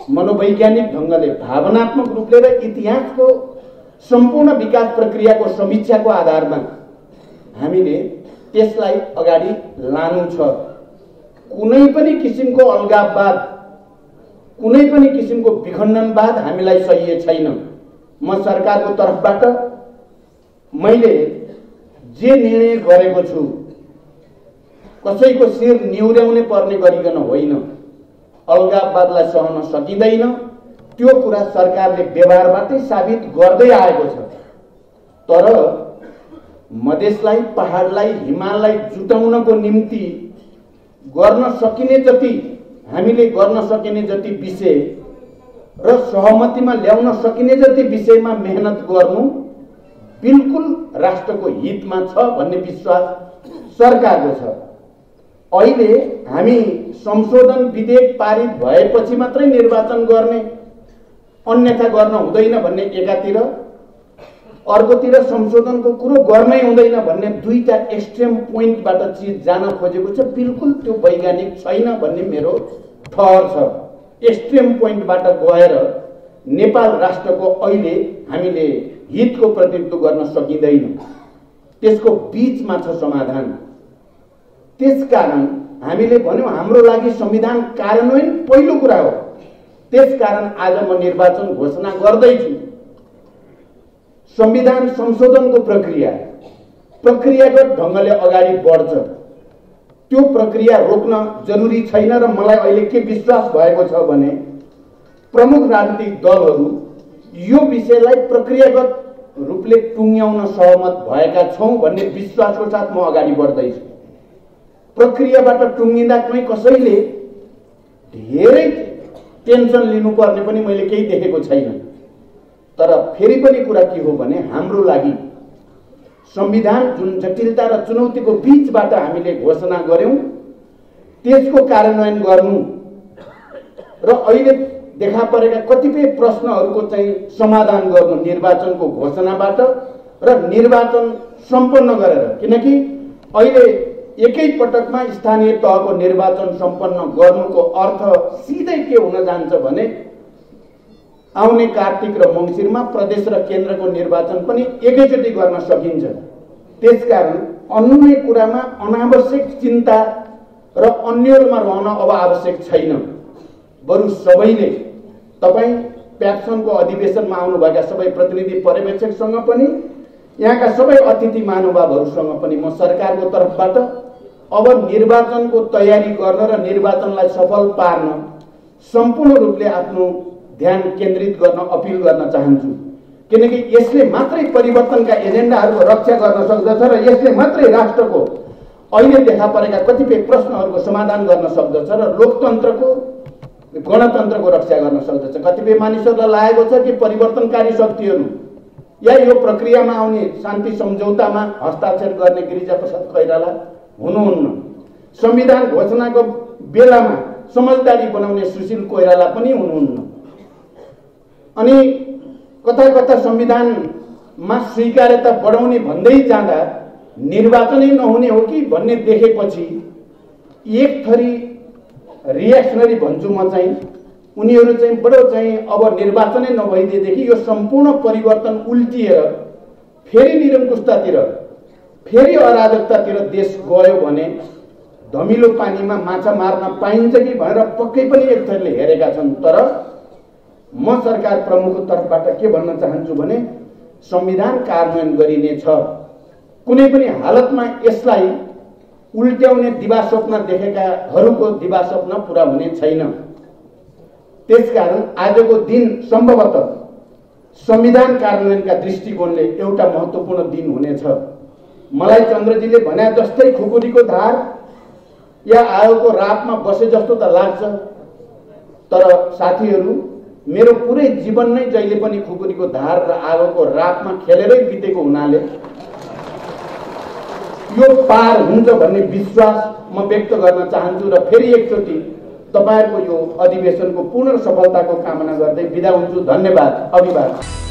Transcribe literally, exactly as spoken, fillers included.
मनोवैज्ञानिक ढंगले भावनात्मक रूपले र इतिहासको सम्पूर्ण विकास प्रक्रियाको समीक्षाको आधारमा हामीले त्यसलाई अगाडि लानु छ। कुनै पनि किसिमको अलगाववाद, कुनै पनि किसिमको विखण्डनवाद हामीलाई सही छैन। म सरकारको तर्फबाट मैले जे निर्णय गरेको छु कसैको शिर निहुर्याउने पर्ने गरिकन होइन। अलगाववादलाई सहन सकिँदैन, त्यो कुरा सरकारले व्यवहारबाटै साबित गर्दै आएको छ। तर मधेसलाई, पहाडलाई, हिमाललाई जुटाउनको निम्ति गर्न सकिने जति, हामीले गर्न सकिने जति विषय र सहमतिमा ल्याउन सकिने जति विषयमा मेहनत गर्नु बिल्कुल राष्ट्रको हितमा छ भन्ने विश्वास सरकारको छ। अहिले हामी संशोधन विधेयक पारित भएपछि मात्रै निर्वाचन गर्ने, अन्यथा गर्न हुँदैन भन्ने एकातिर, अर्कोतिर संशोधनको कुरो गर्नै हुँदैन भन्ने दुईटा एक्सट्रिम पोइन्टबाट चिज जान खोजेको छ। बिल्कुल त्यो वैज्ञानिक छैन भन्ने मेरो ठहर छ। एक्सट्रिम पोइन्टबाट गएर नेपाल राष्ट्रको अहिले हामीले हितको प्रतिनिधित्व गर्न सकिँदैन, त्यसको बीचमा छ समाधान। त्यसकारण हामीले भन्यौं हाम्रो लागि संविधान कार्यान्वयन पहिलो कुरा हो। त्यसकारण आज म निर्वाचन घोषणा गर्दैछु। संविधान संशोधनको प्रक्रिया प्रक्रियागत ढंगले अगाडि बढ्छ, त्यो प्रक्रिया रोक्न जरुरी छैन। र मलाई अहिले के विश्वास भएको छ भने प्रमुख राजनीतिक दलहरू यो विषयलाई प्रक्रियागत रूपले टुङ्ग्याउन सहमत भएका छौं भन्ने विश्वासको साथ म अगाडि बढ्दैछु। प्रक्रियाबाट टुङ्गिँदा कहीँ कसैले धेरै टेन्सन लिनुपर्ने पनि मैले केही देखेको छैन। तर फेरि पनि कुरा के हो भने हाम्रो लागि संविधान जुन जटिलता र चुनौतीको बीचबाट हामीले घोषणा गर्यौं त्यसको कार्यान्वयन गर्नु र अहिले देखा परेका कतिपय प्रश्नहरूको चाहिँ समाधान गर्नु निर्वाचनको घोषणाबाट र निर्वाचन सम्पन्न गरेर, किनकि अहिले एकै पटकमा स्थानीय तहको निर्वाचन सम्पन्न गर्नुको अर्थ सिधै के हुन जान्छ भने आउने कार्तिक र मङ्सिरमा प्रदेश र केन्द्रको निर्वाचन पनि एकैचोटि गर्न सकिन्छ। त्यसकारण अन्य कुरामा अनावश्यक चिन्ता र अन्यलमा रहन अब आवश्यक छैन। बरु सबैले, तपाईँ प्याक्सनको अधिवेशनमा आउनुभएका सबै प्रतिनिधि पर्यवेक्षकसँग पनि, यहाँका सबै अतिथि महानुभावहरूसँग पनि म सरकारको तर्फबाट अब निर्वाचनको तयारी गर्न र निर्वाचनलाई सफल पार्न सम्पूर्ण रूपले आफ्नो ध्यान केन्द्रित गर्न अपिल गर्न चाहन्छु। किनकि यसले मात्रै परिवर्तनका एजेन्डाहरूको रक्षा गर्न सक्दछ र यसले मात्रै राष्ट्रको अहिले देखा परेका कतिपय प्रश्नहरूको समाधान गर्न सक्दछ र लोकतन्त्रको, गणतन्त्रको रक्षा गर्न सक्दछ। कतिपय मानिसहरूलाई लागेको छ कि परिवर्तनकारी शक्तिहरू या यो प्रक्रियामा आउने शान्ति सम्झौतामा हस्ताक्षर गर्ने गिरिजाप्रसाद कोइराला हुनुहुन्न, संविधान घोषणाको बेलामा समझदारी बनाउने सुशील कोइराला पनि हुनुहुन्न। अनि कता कता संविधानमा स्वीकार्यता बढाउने भन्दै जाँदा निर्वाचनै नहुने हो कि भन्ने देखेपछि एक थरी रिएक्सनरी भन्छु म चाहिँ, उनीहरू चाहिँ बडो चाहिँ अब निर्वाचनै नभइदिएदेखि यो सम्पूर्ण परिवर्तन उल्टिएर फेरि निरङ्कुशतातिर, फेरि अराजकतातिर देश गयो भने धमिलो पानीमा माछा मार्न पाइन्छ कि भनेर पक्कै पनि एक थरीले हेरेका छन्। तर म सरकार प्रमुखको तर्फबाट के भन्न चाहन्छु भने संविधान कार्यान्वयन गरिनेछ। कुनै पनि हालतमा यसलाई उल्ट्याउने दिवास्वप्न देखेकाहरूको दिवास्वप्न पूरा हुने छैन। त्यसकारण आजको दिन सम्भवतः संविधान कार्यान्वयनका दृष्टिकोणले एउटा महत्त्वपूर्ण दिन हुनेछ। मलाई चन्द्रजीले भने जस्तै खुकुरीको धार या आगोको रापमा बसे जस्तो त लाग्छ, तर साथीहरू मेरो पुरै जीवन नै जहिले पनि खुकुरीको धार र आगोको रापमा खेलेरै बितेको हुनाले यो पार हुन्छ भन्ने विश्वास म व्यक्त गर्न चाहन्छु र फेरि एकचोटि तपाईहरुको यो अधिवेशनको पूर्ण सफलताको कामना गर्दै बिदा हुन्छु। धन्यवाद। अभिवादन।